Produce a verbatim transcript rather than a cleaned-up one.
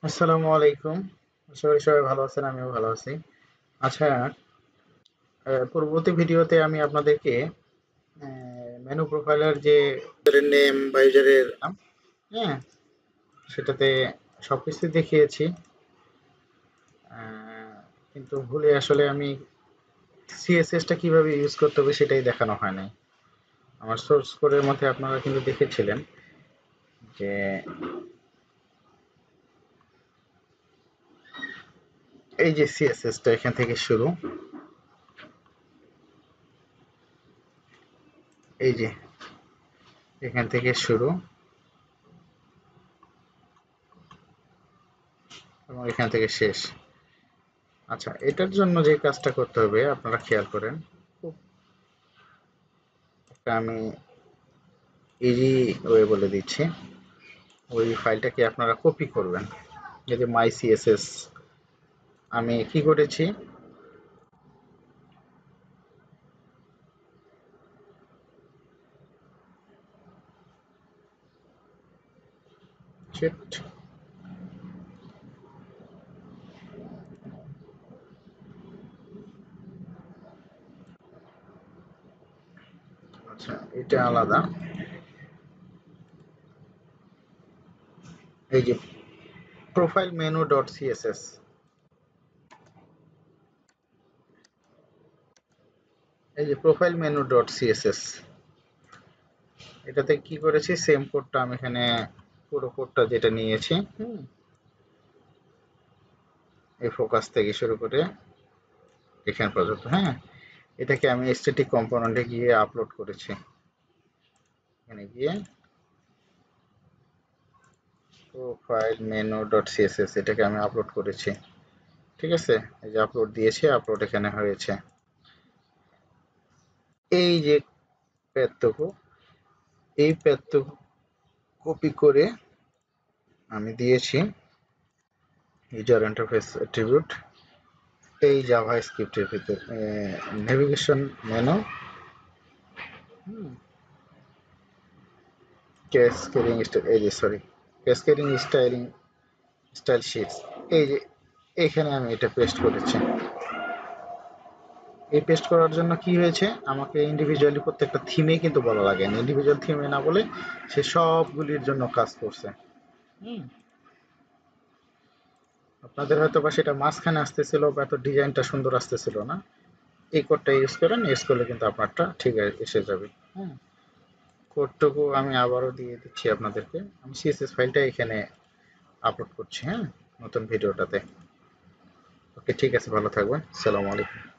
আসসালামু আলাইকুম। আশা করি সবাই ভালো আছেন, আমিও ভালো আছি। আচ্ছা, আহ, পূর্ববর্তী ভিডিওতে আমি আপনাদেরকে মেনু প্রোফাইলের যে নেম বা ইউজারের নাম, হ্যাঁ, সেটাতে সবকিছু দেখিয়েছি। আহ, কিন্তু ভুলে আসলে আমি সিএসএসটা কিভাবে ইউজ করতে হবে সেটাই দেখানো হয় নাই। আমার সোর্স কোডের মধ্যে আপনারা কিন্তু দেখেছিলেন যে এই যে সিএসএসটা এখান থেকে শুরু, এই যে এখান থেকে শুরু এবং এখান থেকে শেষ। আচ্ছা, এটার জন্য যে কাজটা করতে হবে আপনারা খেয়াল করেন। খুব একটা আমি ইজি ওয়ে বলে দিচ্ছি। ওই ফাইলটাকে আপনারা কপি করবেন। এই যে মাই সিএসএস আমি কি করেছি, শিট, আচ্ছা এটা আলাদা। এই যে প্রোফাইল মেনু ডট সিএসএস, এই যে প্রোফাইল মেনু ডট সিএসএস, এটাতে কি করেছি, সেম কোডটা আমি এখানে পুরো কোডটা যেটা নিয়েছি, হুম, এই ফোকাস থেকে শুরু করে এখান পর্যন্ত, হ্যাঁ, এটাকে আমি স্ট্যাটিক কম্পোনেন্টে গিয়ে আপলোড করেছি। এখানে গিয়ে প্রোফাইল মেনু ডট সিএসএস এটাকে আমি আপলোড করেছি। ঠিক আছে, এই যে আপলোড দিয়েছি, আপলোড এখানে হয়েছে। এই যে প্যাডটুকু, এই প্যাডটুকু কপি করে আমি দিয়েছি ইউজার ইন্টারফেস অ্যাট্রিবিউট, এই জাভা স্ক্রিপ্টের ভিতর নেভিগেশন মেনু, ক্যাসকেডিং এই যে sorry cascading styling style sheets, এই যে এখানে আমি এটা পেস্ট করেছি। এই পেস্ট করার জন্য কি হয়েছে, আমাকে ইন্ডিভিজুয়ালি প্রত্যেকটা থিমে কিন্তু বলা লাগে না, ইন্ডিভিজুয়াল থিমে না বলে সে সবগুলির জন্য কাজ করছে। হুম, আপনাদের হয়তো বা সেটা মাঝখানে আসতেছিল বা এত ডিজাইনটা সুন্দর আসতেছিল না, এই কোডটা ইউজ করেন, ইউজ করলে কিন্তু আপনারটা ঠিক এসে যাবে। হ্যাঁ, কোডটুকু আমি আবারও দিয়ে দিচ্ছি আপনাদেরকে। আমি সিএসএস ফাইলটা এখানে আপলোড করছি, হ্যাঁ, নতুন ভিডিওটাতে। ওকে, ঠিক আছে, ভালো থাকবেন, আসসালামু আলাইকুম।